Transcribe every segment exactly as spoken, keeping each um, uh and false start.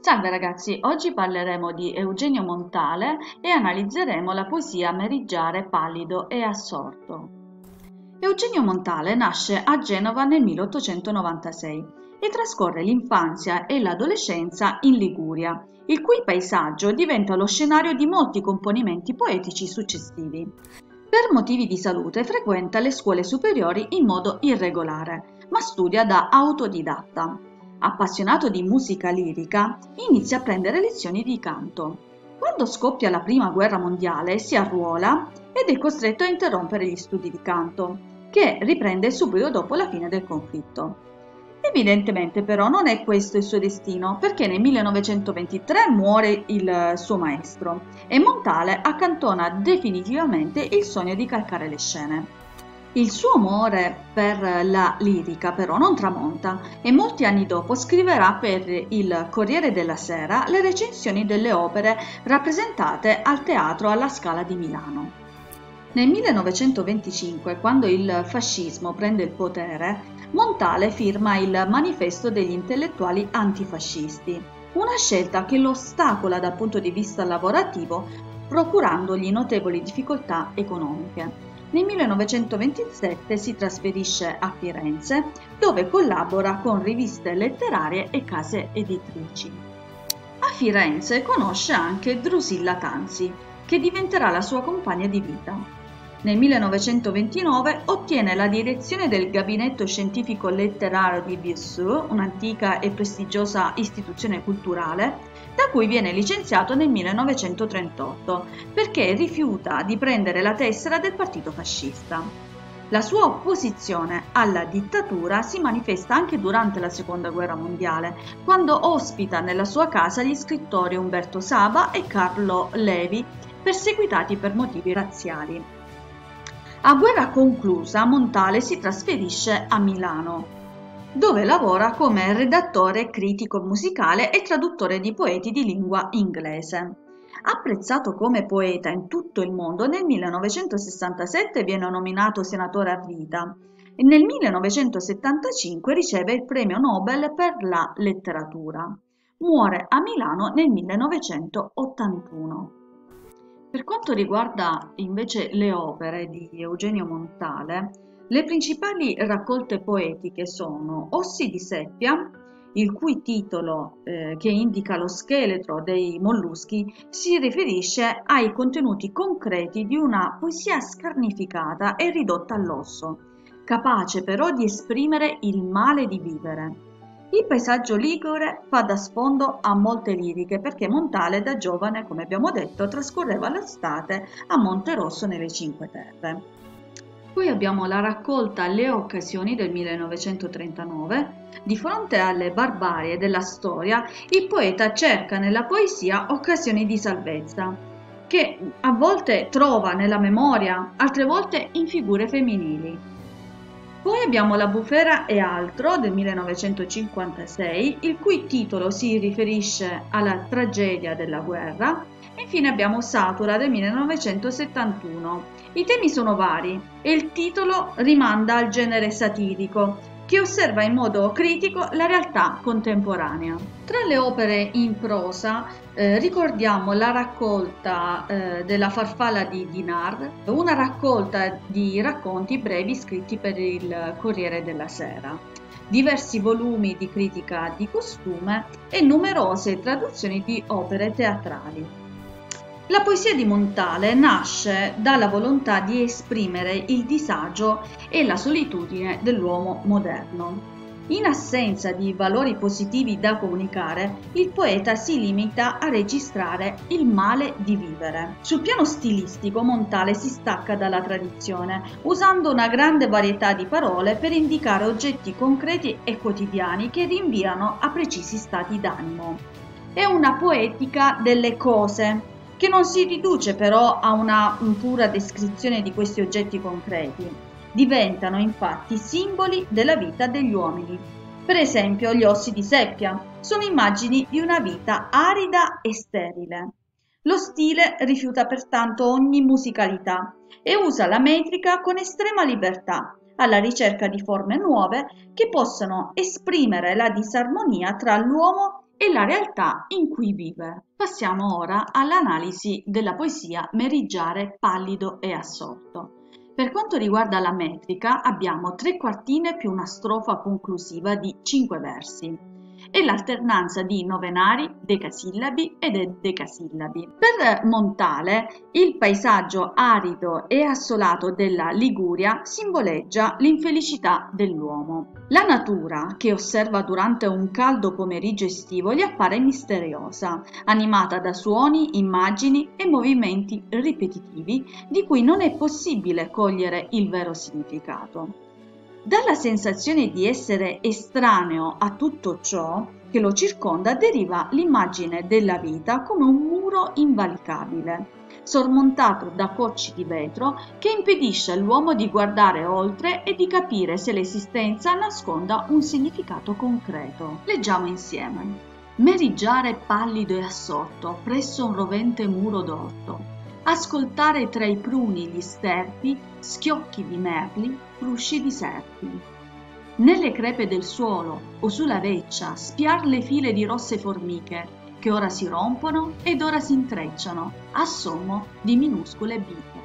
Salve ragazzi, oggi parleremo di Eugenio Montale e analizzeremo la poesia Meriggiare pallido e assorto. Eugenio Montale nasce a Genova nel milleottocentonovantasei e trascorre l'infanzia e l'adolescenza in Liguria, il cui paesaggio diventa lo scenario di molti componimenti poetici successivi. Per motivi di salute frequenta le scuole superiori in modo irregolare, ma studia da autodidatta. Appassionato di musica lirica, inizia a prendere lezioni di canto. Quando scoppia la Prima Guerra Mondiale si arruola ed è costretto a interrompere gli studi di canto, che riprende subito dopo la fine del conflitto. Evidentemente però non è questo il suo destino, perché nel millenovecentoventitré muore il suo maestro e Montale accantona definitivamente il sogno di calcare le scene. Il suo amore per la lirica però non tramonta e molti anni dopo scriverà per il Corriere della Sera le recensioni delle opere rappresentate al Teatro alla Scala di Milano. Nel millenovecentoventicinque, quando il fascismo prende il potere, Montale firma il Manifesto degli intellettuali antifascisti, una scelta che lo ostacola dal punto di vista lavorativo, procurandogli notevoli difficoltà economiche. Nel millenovecentoventisette si trasferisce a Firenze, dove collabora con riviste letterarie e case editrici. A Firenze conosce anche Drusilla Tanzi, che diventerà la sua compagna di vita. Nel millenovecentoventinove ottiene la direzione del Gabinetto Scientifico Letterario di Vissou, un'antica e prestigiosa istituzione culturale, da cui viene licenziato nel millenovecentotrentotto perché rifiuta di prendere la tessera del partito fascista. La sua opposizione alla dittatura si manifesta anche durante la Seconda Guerra Mondiale, quando ospita nella sua casa gli scrittori Umberto Saba e Carlo Levi, perseguitati per motivi razziali. A guerra conclusa, Montale si trasferisce a Milano, dove lavora come redattore critico musicale e traduttore di poeti di lingua inglese. Apprezzato come poeta in tutto il mondo, nel millenovecentosessantasette viene nominato senatore a vita e nel millenovecentosettantacinque riceve il premio Nobel per la letteratura. Muore a Milano nel millenovecentottantuno. Per quanto riguarda invece le opere di Eugenio Montale, le principali raccolte poetiche sono Ossi di seppia, il cui titolo, eh, che indica lo scheletro dei molluschi, si riferisce ai contenuti concreti di una poesia scarnificata e ridotta all'osso, capace però di esprimere il male di vivere. Il paesaggio ligure fa da sfondo a molte liriche perché Montale da giovane, come abbiamo detto, trascorreva l'estate a Monterosso nelle Cinque Terre. Poi abbiamo la raccolta Le occasioni del millenovecentotrentanove. Di fronte alle barbarie della storia, il poeta cerca nella poesia occasioni di salvezza, che a volte trova nella memoria, altre volte in figure femminili. Poi abbiamo La bufera e altro del millenovecentocinquantasei, il cui titolo si riferisce alla tragedia della guerra. E infine abbiamo Satura del millenovecentosettantuno. I temi sono vari e il titolo rimanda al genere satirico, che osserva in modo critico la realtà contemporanea. Tra le opere in prosa eh, ricordiamo la raccolta eh, della farfalla di Dinar, una raccolta di racconti brevi scritti per il Corriere della Sera, diversi volumi di critica di costume e numerose traduzioni di opere teatrali. La poesia di Montale nasce dalla volontà di esprimere il disagio e la solitudine dell'uomo moderno. In assenza di valori positivi da comunicare, il poeta si limita a registrare il male di vivere. Sul piano stilistico, Montale si stacca dalla tradizione, usando una grande varietà di parole per indicare oggetti concreti e quotidiani che rinviano a precisi stati d'animo. È una poetica delle cose, che non si riduce però a una pura descrizione di questi oggetti concreti. Diventano infatti simboli della vita degli uomini. Per esempio, gli ossi di seppia sono immagini di una vita arida e sterile. Lo stile rifiuta pertanto ogni musicalità e usa la metrica con estrema libertà, alla ricerca di forme nuove che possano esprimere la disarmonia tra l'uomo e la realtà in cui vive. Passiamo ora all'analisi della poesia Meriggiare pallido e assorto. Per quanto riguarda la metrica, abbiamo tre quartine più una strofa conclusiva di cinque versi e l'alternanza di novenari, decasillabi ed decasillabi. Per Montale, il paesaggio arido e assolato della Liguria simboleggia l'infelicità dell'uomo. La natura, che osserva durante un caldo pomeriggio estivo, gli appare misteriosa, animata da suoni, immagini e movimenti ripetitivi di cui non è possibile cogliere il vero significato. Dalla sensazione di essere estraneo a tutto ciò che lo circonda deriva l'immagine della vita come un muro invalicabile, sormontato da cocci di vetro che impedisce all'uomo di guardare oltre e di capire se l'esistenza nasconda un significato concreto. Leggiamo insieme. Meriggiare pallido e assorto presso un rovente muro d'orto. Ascoltare tra i pruni gli sterpi, schiocchi di merli, frusci di serpi. Nelle crepe del suolo o sulla veccia spiar le file di rosse formiche che ora si rompono ed ora si intrecciano a sommo di minuscole biche.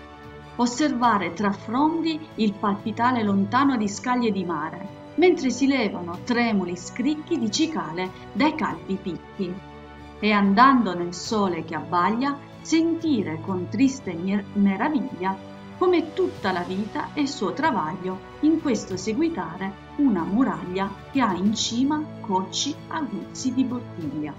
Osservare tra frondi il palpitare lontano di scaglie di mare, mentre si levano tremuli scricchi di cicale dai calvi picchi. E andando nel sole che abbaglia, sentire con triste meraviglia come tutta la vita e il suo travaglio in questo seguitare una muraglia che ha in cima cocci aguzzi di bottiglia.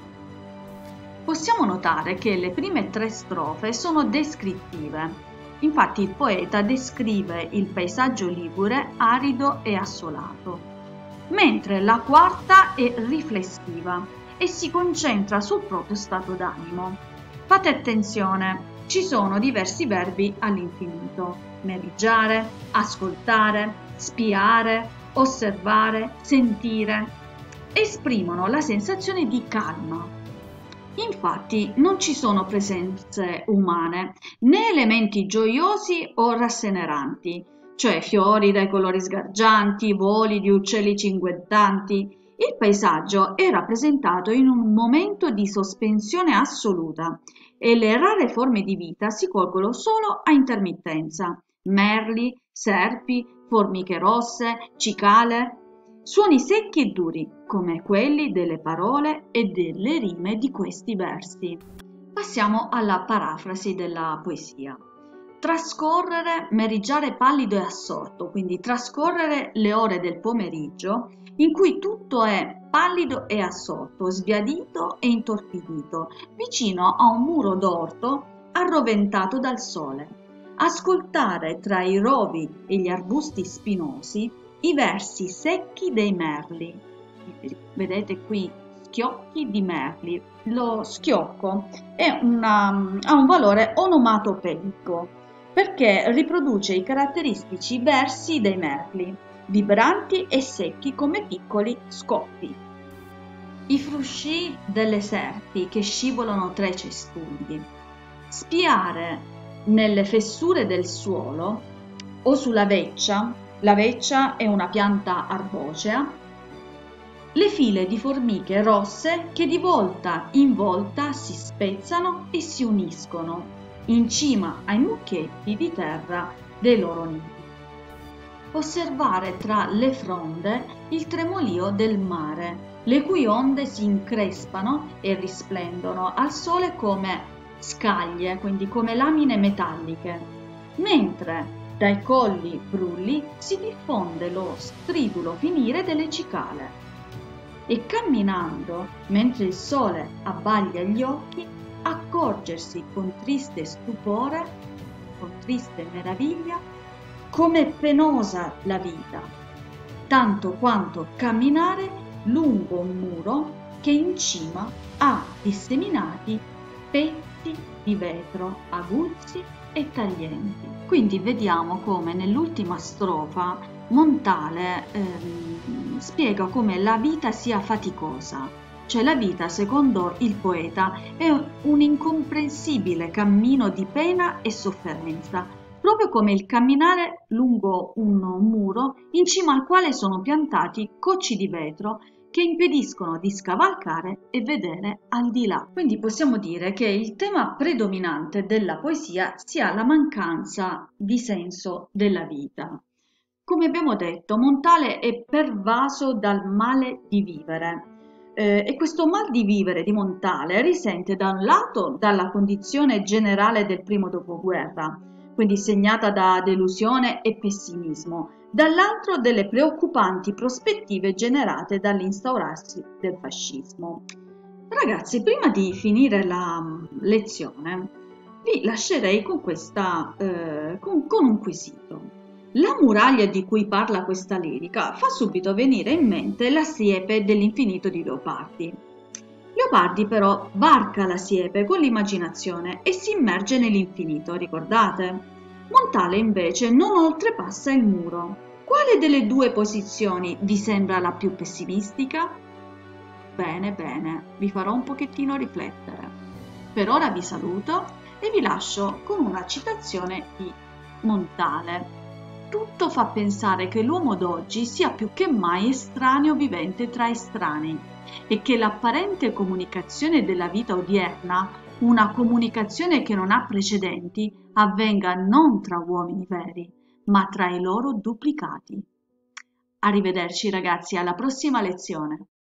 Possiamo notare che le prime tre strofe sono descrittive. Infatti il poeta descrive il paesaggio ligure arido e assolato, mentre la quarta è riflessiva e si concentra sul proprio stato d'animo. Fate attenzione, ci sono diversi verbi all'infinito: meriggiare, ascoltare, spiare, osservare, sentire. Esprimono la sensazione di calma. Infatti non ci sono presenze umane, né elementi gioiosi o rasseneranti, cioè fiori dai colori sgargianti, voli di uccelli cinguettanti. Il paesaggio è rappresentato in un momento di sospensione assoluta e le rare forme di vita si colgono solo a intermittenza: merli, serpi, formiche rosse, cicale, suoni secchi e duri come quelli delle parole e delle rime di questi versi. Passiamo alla parafrasi della poesia. Trascorrere, meriggiare pallido e assorto, quindi trascorrere le ore del pomeriggio in cui tutto è pallido e assorto, sbiadito e intorpidito, vicino a un muro d'orto arroventato dal sole. Ascoltare tra i rovi e gli arbusti spinosi i versi secchi dei merli. Vedete qui, schiocchi di merli. Lo schiocco è una, ha un valore onomatopeico perché riproduce i caratteristici versi dei merli, vibranti e secchi come piccoli scoppi. I frusci delle serpi che scivolano tra i cespugli. Spiare nelle fessure del suolo o sulla veccia, la veccia è una pianta arbocea, le file di formiche rosse che di volta in volta si spezzano e si uniscono in cima ai mucchietti di terra dei loro nidi. Osservare tra le fronde il tremolio del mare, le cui onde si increspano e risplendono al sole come scaglie, quindi come lamine metalliche, mentre dai colli brulli si diffonde lo stridulo finire delle cicale. E camminando, mentre il sole abbaglia gli occhi, accorgersi con triste stupore, con triste meraviglia, come penosa la vita, tanto quanto camminare lungo un muro che in cima ha disseminati petti di vetro aguzzi e taglienti. Quindi vediamo come nell'ultima strofa Montale ehm, spiega come la vita sia faticosa, cioè la vita, secondo il poeta, è un incomprensibile cammino di pena e sofferenza, proprio come il camminare lungo un muro in cima al quale sono piantati cocci di vetro che impediscono di scavalcare e vedere al di là. Quindi possiamo dire che il tema predominante della poesia sia la mancanza di senso della vita. Come abbiamo detto, Montale è pervaso dal male di vivere eh, e questo mal di vivere di Montale risente da un lato dalla condizione generale del primo dopoguerra, quindi segnata da delusione e pessimismo, dall'altro delle preoccupanti prospettive generate dall'instaurarsi del fascismo. Ragazzi, prima di finire la mm, lezione, vi lascerei con, questa, eh, con, con un quesito. La muraglia di cui parla questa lirica fa subito venire in mente la siepe dell'infinito di Leopardi. Leopardi però varca la siepe con l'immaginazione e si immerge nell'infinito, ricordate? Montale invece non oltrepassa il muro. Quale delle due posizioni vi sembra la più pessimistica? Bene, bene, vi farò un pochettino riflettere. Per ora vi saluto e vi lascio con una citazione di Montale. Tutto fa pensare che l'uomo d'oggi sia più che mai estraneo vivente tra estranei e che l'apparente comunicazione della vita odierna, una comunicazione che non ha precedenti, avvenga non tra uomini veri, ma tra i loro duplicati. Arrivederci ragazzi, alla prossima lezione.